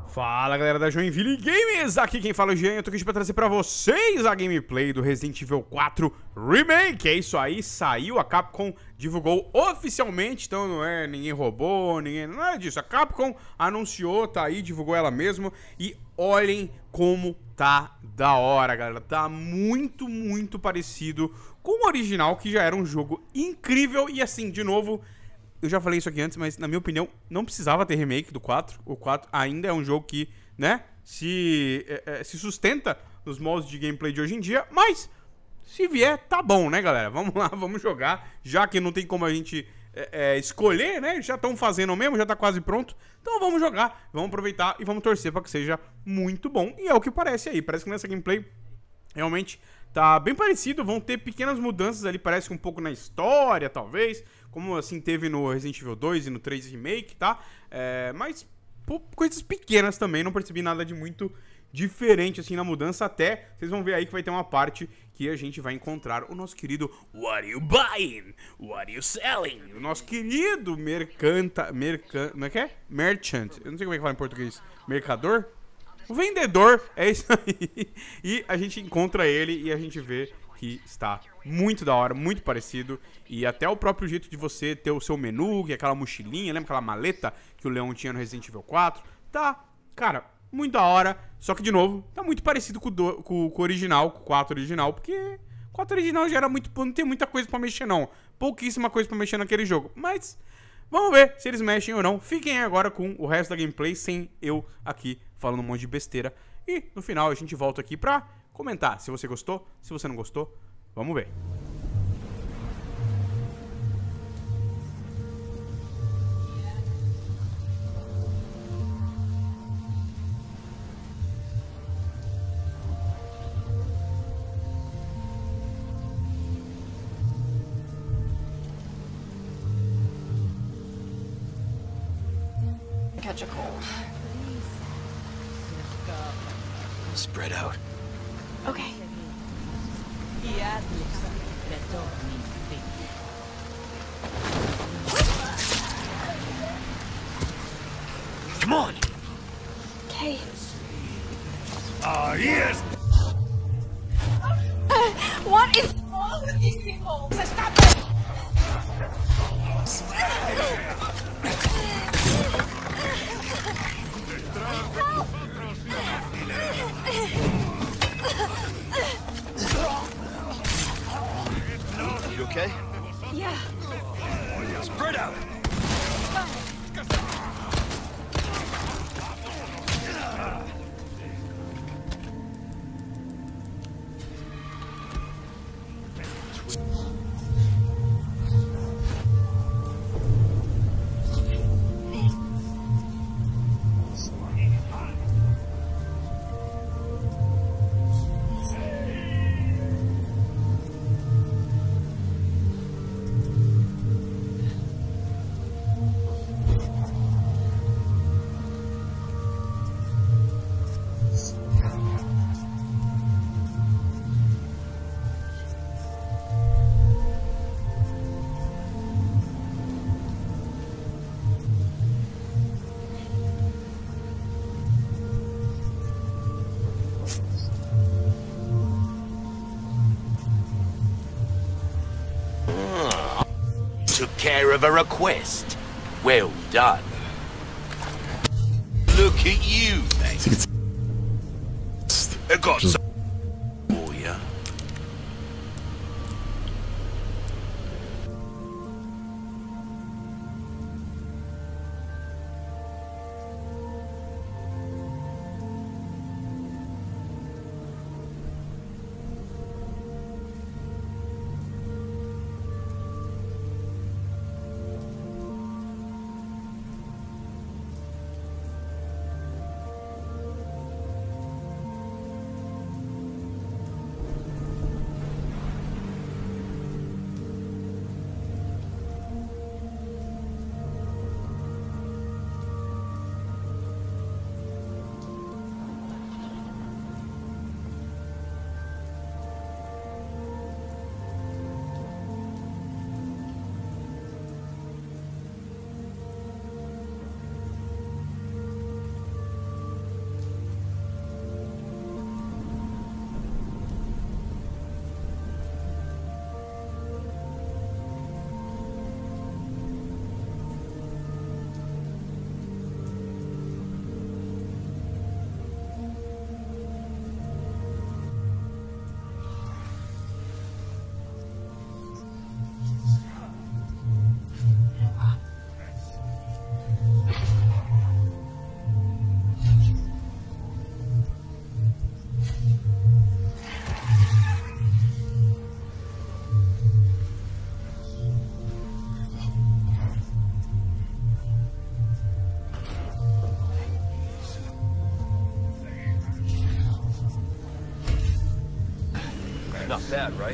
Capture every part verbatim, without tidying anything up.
Fala galera da Joinville Games, aqui quem fala é o Jean, eu tô aqui pra trazer pra vocês a gameplay do Resident Evil quatro Remake. É isso aí, saiu, a Capcom divulgou oficialmente, então não é ninguém roubou, ninguém, não é disso, a Capcom anunciou, tá aí, divulgou ela mesmo e olhem como tá da hora, galera, tá muito, muito parecido com o original, que já era um jogo incrível e assim, de novo... Eu já falei isso aqui antes, mas na minha opinião, não precisava ter remake do quatro. O quatro ainda é um jogo que, né, se, é, é, se sustenta nos moldes de gameplay de hoje em dia. Mas, se vier, tá bom, né, galera? Vamos lá, vamos jogar. Já que não tem como a gente é, é, escolher, né? Já estão fazendo mesmo, já tá quase pronto. Então vamos jogar, vamos aproveitar e vamos torcer para que seja muito bom. E é o que parece aí. Parece que nessa gameplay, realmente... tá bem parecido, vão ter pequenas mudanças ali, parece que um pouco na história, talvez, como assim teve no Resident Evil dois e no três Remake, tá? É, mas pô, coisas pequenas também, não percebi nada de muito diferente assim na mudança, até vocês vão ver aí que vai ter uma parte que a gente vai encontrar o nosso querido What are you buying? What are you selling? O nosso querido mercanta... Mercan, como é que é? Merchant, eu não sei como é que fala em português. Mercador? O vendedor, é isso aí. E a gente encontra ele e a gente vê que está muito da hora, muito parecido. E até o próprio jeito de você ter o seu menu, que é aquela mochilinha, lembra aquela maleta que o Leon tinha no Resident Evil quatro? Tá, cara, muito da hora. Só que, de novo, tá muito parecido com o, do, com, com o original, com o quatro original. Porque o quatro original já era muito... não tem muita coisa pra mexer, não. Pouquíssima coisa pra mexer naquele jogo. Mas... vamos ver se eles mexem ou não. Fiquem aí agora com o resto da gameplay, sem eu aqui falando um monte de besteira. E no final a gente volta aqui pra comentar se você gostou, se você não gostou. Vamos ver. Catch a cold. Spread out. Okay. Come on! Okay. Ah, yes! What is wrong with these people? Stop it! You okay? Yeah. Spread out! Took care of a request. Well done. Look at you, mate. I got some for you. that, right?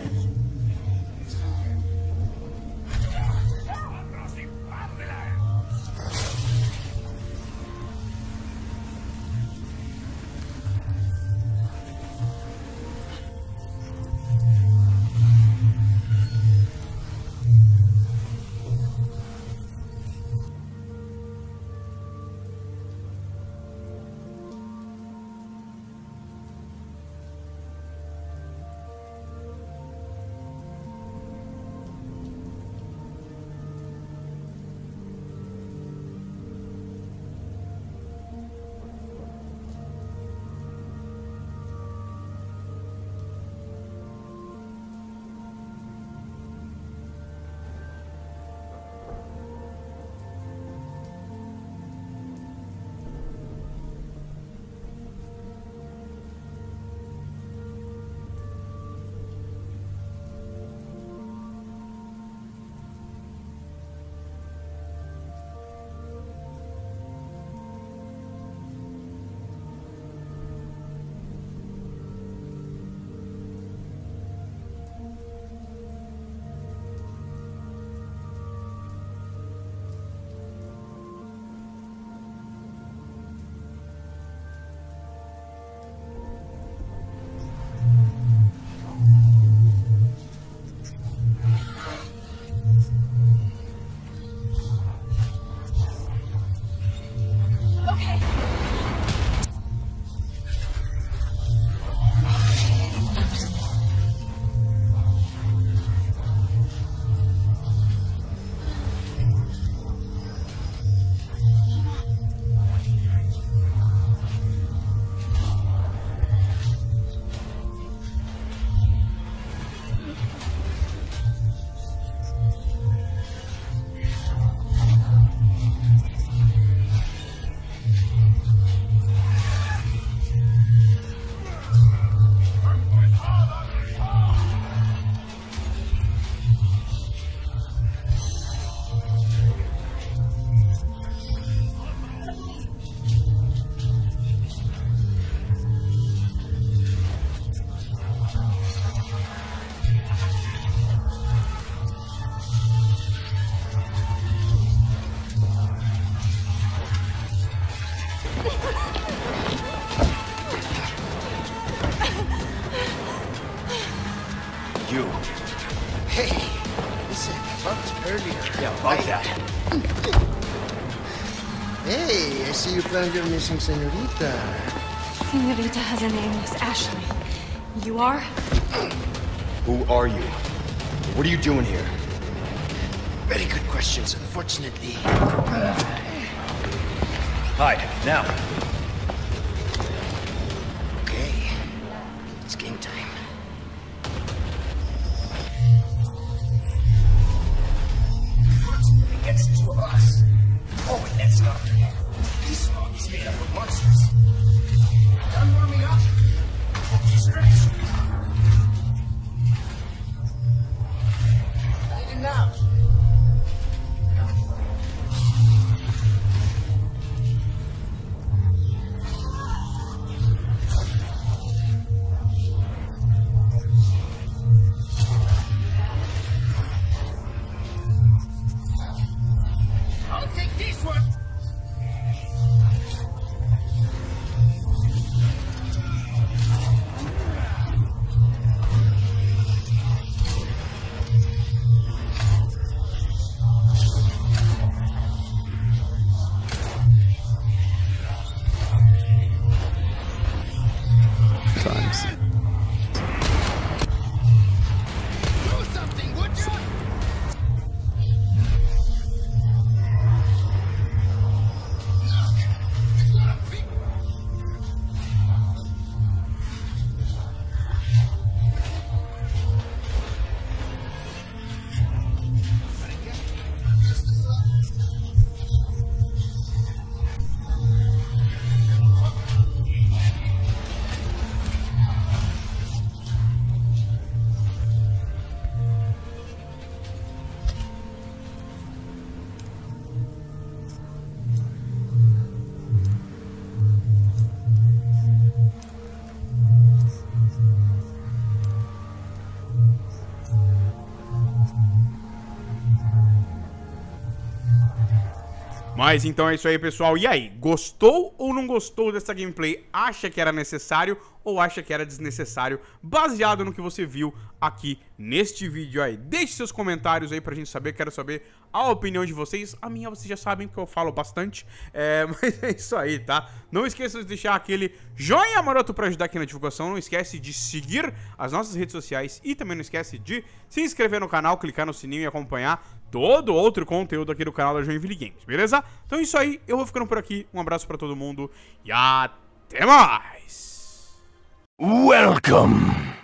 You. Hey, listen, bumped earlier. Yeah, bug that. Hey, I see you found your missing senorita. Senorita has a name, Miss Ashley. You are? Who are you? What are you doing here? Very good questions, unfortunately. Hide, now. Okay, it's game time. It gets to us. Oh, and let's not forget, this fog is made up of monsters. Done warming up? Stretch. Light it now. I'll take this one. Mas então é isso aí, pessoal. E aí, gostou ou não gostou dessa gameplay? Acha que era necessário ou acha que era desnecessário? Baseado no que você viu aqui neste vídeo aí. Deixe seus comentários aí pra gente saber. Quero saber a opinião de vocês. A minha vocês já sabem que eu falo bastante. É, mas é isso aí, tá? Não esqueça de deixar aquele joinha maroto pra ajudar aqui na divulgação. Não esquece de seguir as nossas redes sociais. E também não esquece de se inscrever no canal, clicar no sininho e acompanhar todo outro conteúdo aqui do canal da Joinville Games, beleza? Então é isso aí, eu vou ficando por aqui. Um abraço pra todo mundo e até mais! Welcome.